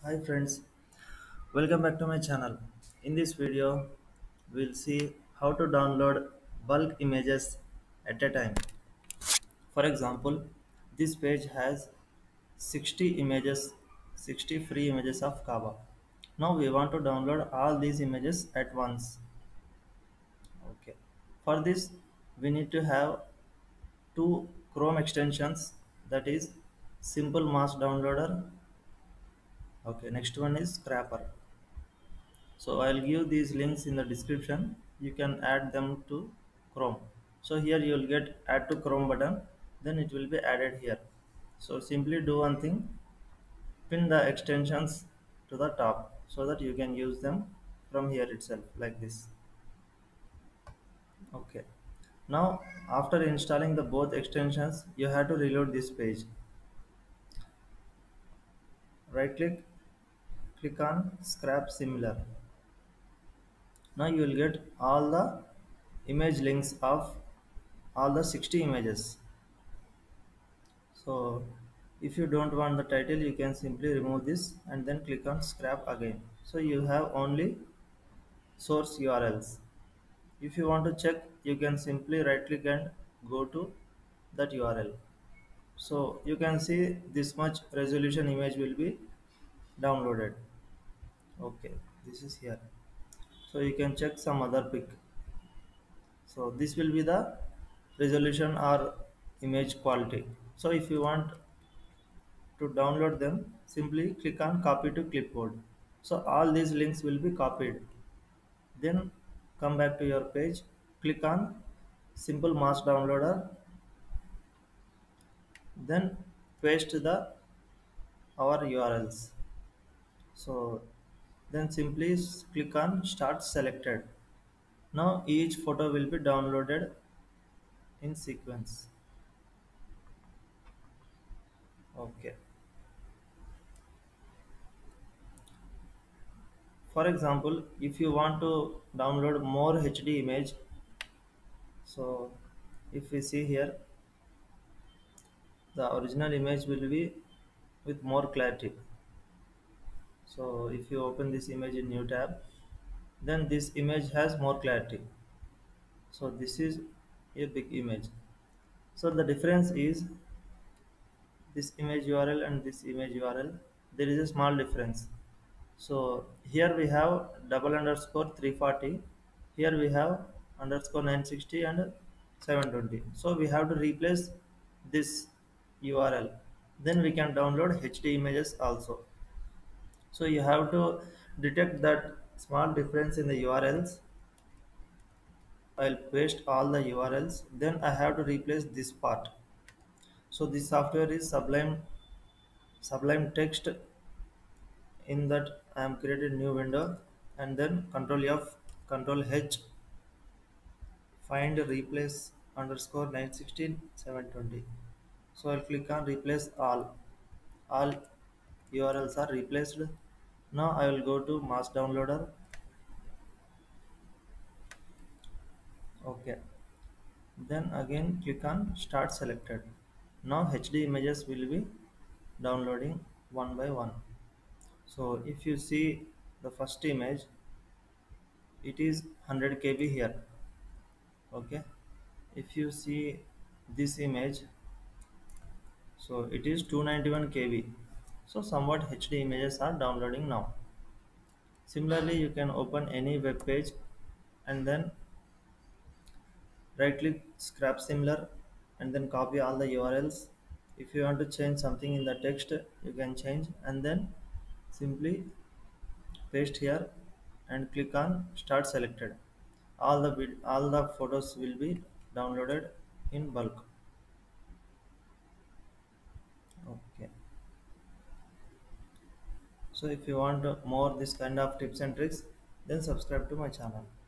Hi friends, welcome back to my channel. In this video, we'll see how to download bulk images at a time. For example, this page has 60 images, 60 free images of Kava. Now we want to download all these images at once. Okay. For this, we need to have two Chrome extensions, that is Simple Mass Downloader. Okay, next one is Scrapper. So I'll give these links in the description. You can add them to Chrome. So here you will get add to Chrome button, then it will be added here. So simply do one thing, pin the extensions to the top so that you can use them from here itself like this. Okay. Now after installing the both extensions, you have to reload this page. Right click, click on scrap similar. Now you will get all the image links of all the 60 images. So if you don't want the title, you can simply remove this and then click on scrap again. So you have only source URLs. If you want to check, you can simply right click and go to that URL. So you can see this much resolution image will be downloaded. Okay, this is here. So you can check some other pic. So this will be the resolution or image quality. So if you want to download them, simply click on copy to clipboard. So all these links will be copied. Then come back to your page, click on simple mass downloader, then paste the our URLs. So then simply click on start selected. Now each photo will be downloaded in sequence. Okay. For example, if you want to download more HD image, so if we see here, the original image will be with more clarity. So if you open this image in new tab, then this image has more clarity. So this is a big image. So the difference is this image URL and this image URL, there is a small difference. So here we have double underscore 340, here we have underscore 960 and 720. So we have to replace this URL, then we can download HD images also. So you have to detect that small difference in the URLs. I'll paste all the URLs, then I have to replace this part. So this software is Sublime Text. In that I am created new window and then Control F, Control H, find replace underscore 916 720. So I'll click on replace all. All URLs are replaced. Now I will go to mass downloader. Okay. Then again click on start selected. Now HD images will be downloading one by one. So if you see the first image, it is 100 KB here. Okay. If you see this image, so it is 291 KB. So somewhat HD images are downloading now. Similarly, you can open any web page and then right click scrap similar and then copy all the URLs. If you want to change something in the text, you can change and then simply paste here and click on start selected. All the photos will be downloaded in bulk. Okay. So if you want more this kind of tips and tricks, then subscribe to my channel.